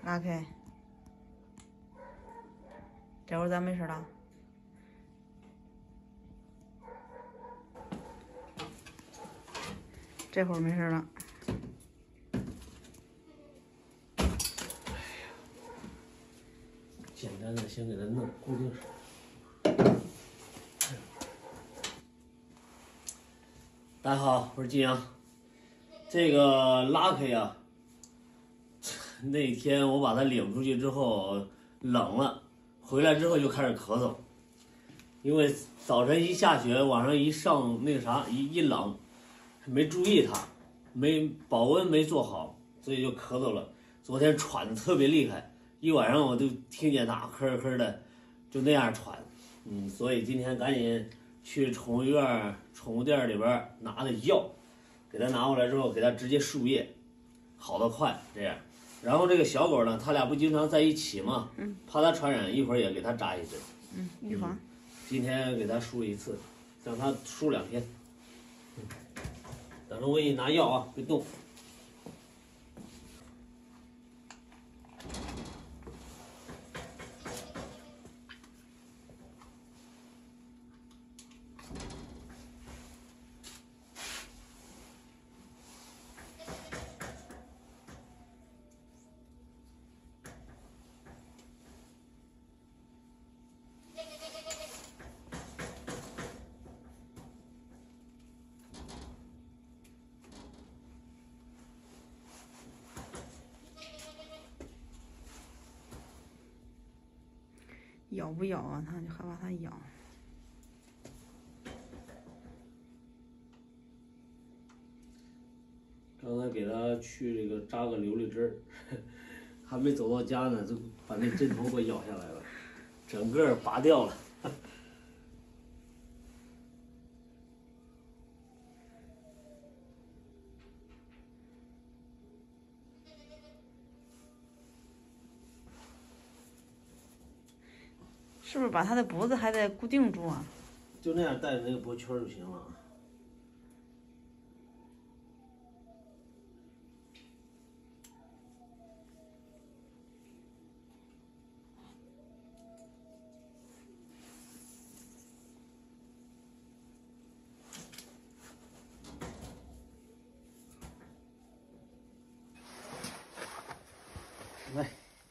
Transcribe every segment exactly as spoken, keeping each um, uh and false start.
拉开。这会儿咱没事了。这会儿没事了。 简单的先给它弄固定上。大家好，我是金阳。这个拉开呀，那天我把它领出去之后冷了，回来之后就开始咳嗽。因为早晨一下雪，晚上一上那个啥一一冷，没注意它，没保温没做好，所以就咳嗽了。昨天喘的特别厉害，一晚上我就听见它咳咳的，就那样喘。嗯，所以今天赶紧去宠物院、宠物店里边拿的药，给它拿过来之后，给它直接输液，好得快。这样，然后这个小狗呢，它俩不经常在一起吗？ 嗯， 怕它传染，一会儿也给它扎一针。 嗯，预防。 嗯、今天给它输一次，让它输两天。嗯，等着我给你拿药啊，别动。 咬不咬啊？他就害怕它咬。 刚才给它去这个扎个琉璃针儿，还没走到家呢，就把那针头给我咬下来了，整个拔掉了。 是不是把它的脖子还得固定住啊？ 就那样带着那个脖圈就行了。来。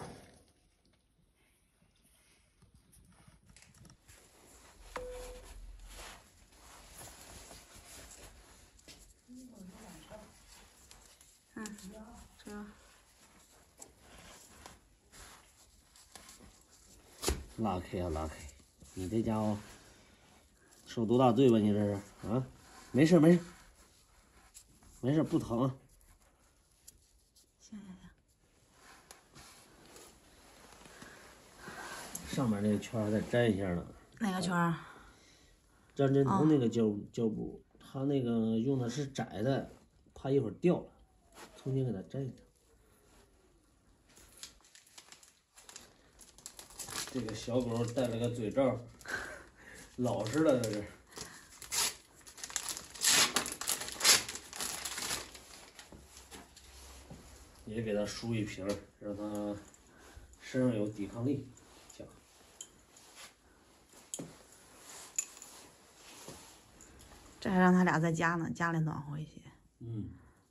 嗯，这。 拉开呀，拉开！你这家伙受多大罪吧？你这是啊？没事没事，没事不疼。 行行行。 上面那个圈再粘一下呢。 哪个圈？ 粘针头那个胶胶布，它那个用的是窄的，怕一会儿掉了，重新给它粘一下。这个小狗戴了个嘴罩，老实了这是。也给它输一瓶，让它身上有抵抗力。行。 这还让他俩在家呢，家里暖和一些。 嗯。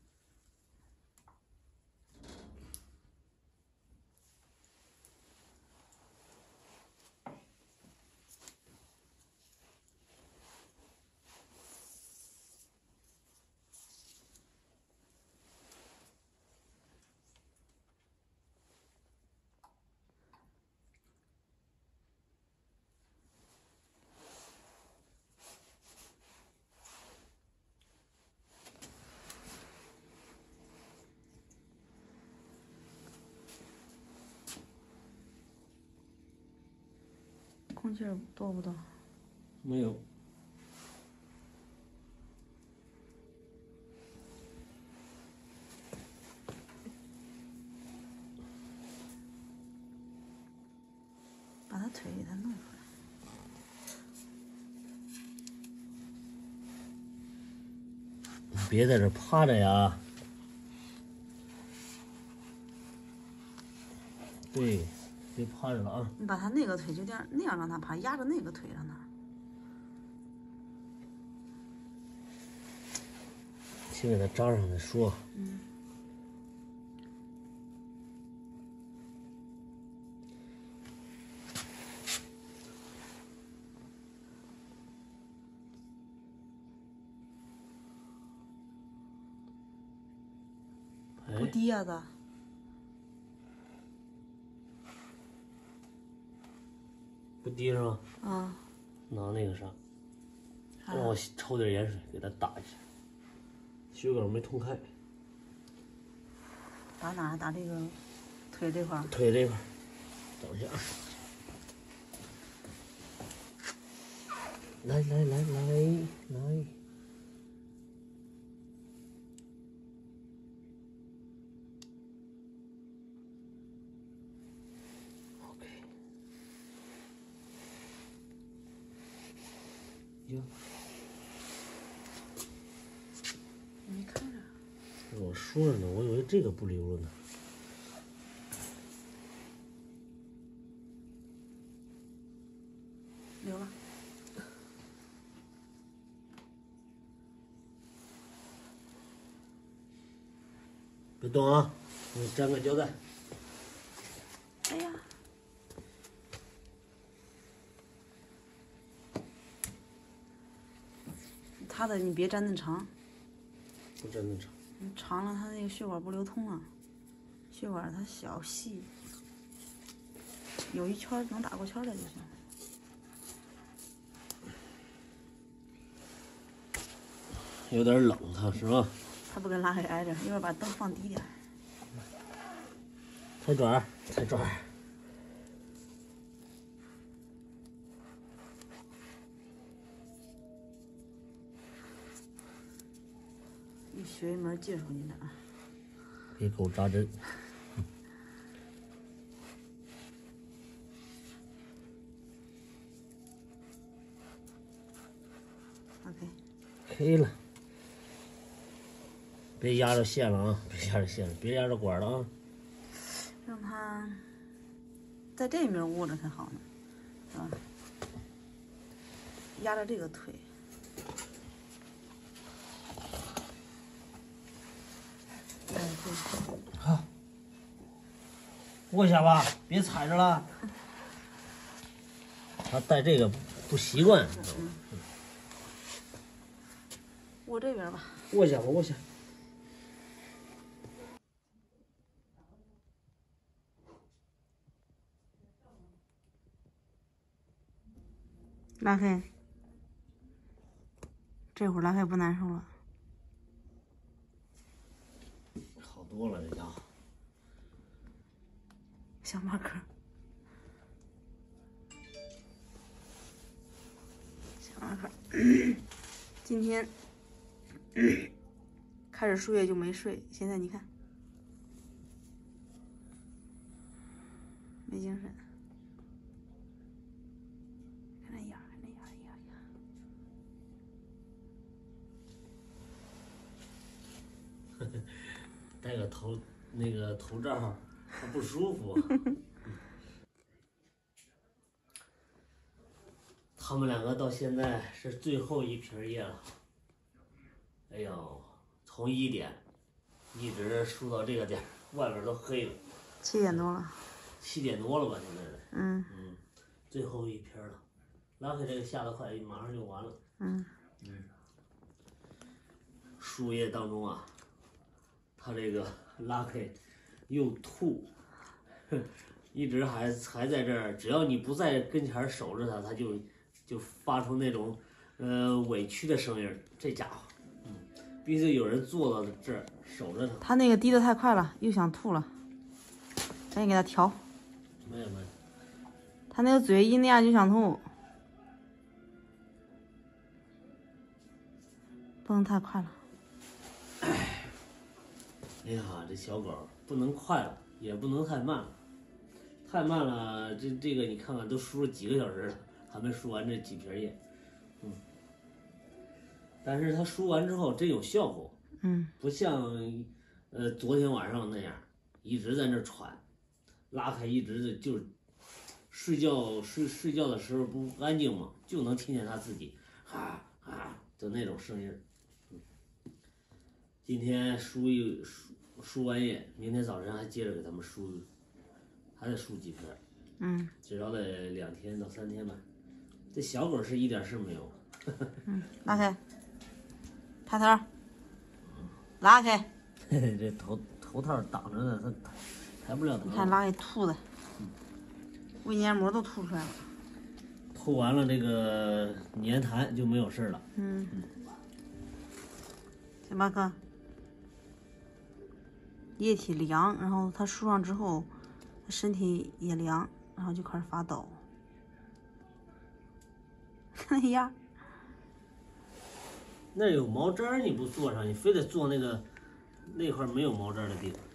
空气多不多？ 没有。 把他腿给他弄出来。 你别在这趴着呀！ 对，别趴着了啊。 你把他那个腿就这样那样让他趴，压着那个腿让他。 先给他扎上再说。 嗯。不低呀、啊，咋？ 不低是吧？ 啊。 拿那个啥，让我抽点盐水给他打一下，血管没通开。 打哪儿？打这个腿这块儿。 腿这块儿，等一下。来来来来来。哟， 没看着。 我说着呢，我以为这个不流了呢。 流了。 别动啊！给你粘个胶带。 哎呀。他的你别粘那长， 不粘那长， 长了他那个血管不流通了，血管它小细，有一圈能打过圈来就行。 有点冷，它是吧？ 他不跟拉黑挨着，一会儿把灯放低点。 踩爪，踩爪。 学一门技术，你的。 别给我扎针。 OK。 可以了。别压着线了啊！别压着线了，别压着管了啊！ 让它在这面握着才好呢，是吧？压着这个腿。 好，握一下吧，别踩着了。他戴这个不习惯。 嗯。握这边吧。 握一下吧，握一下。 拉开。这会儿拉开不难受了。 好多了，这家伙。 小马哥。小马哥，今天开始输液就没睡，现在你看没精神。看那眼儿，看那眼儿，哎呀呀！戴个头那个头罩，它不舒服。他们两个到现在是最后一瓶液了。哎呦，从一点一直输到这个点，外边都黑了。 七点多了。 七点多了吧？现在是。 嗯。 嗯，最后一瓶了，拉开这个下得快，马上就完了。 嗯。 嗯。输液当中啊，他这个拉开又吐，一直还还在这儿，只要你不在跟前守着他，他就就发出那种呃委屈的声音。这家伙，嗯，必须有人坐到这儿守着他。 他那个滴得太快了，又想吐了，赶紧给他调。 没有没有。 他那个嘴一那样就想吐，不能太快了。 哎呀，这小狗不能快了，也不能太慢了。太慢了，这这个你看看，都输了几个小时了，还没输完这几瓶液。嗯。但是它输完之后真有效果。 嗯。 不像呃昨天晚上那样一直在那喘， 拉开一直就是睡觉睡睡觉的时候不安静嘛，就能听见他自己哈哈的那种声音。今天输一输输完液，明天早晨还接着给他们输，还得输几片。 嗯， 至少得两天到三天吧。这小狗是一点事没有。 嗯，拉开，抬头，拉开。 这头头套挡着呢，它抬不了头。 你看拉给吐的，胃黏膜都吐出来了。 吐完了这个粘痰就没有事了。 嗯，行吧哥。液体凉，然后它输上之后，它身体也凉，然后就开始发抖。看那样。 那有毛毡你不坐上，你非得坐那个那块没有毛毡的地方。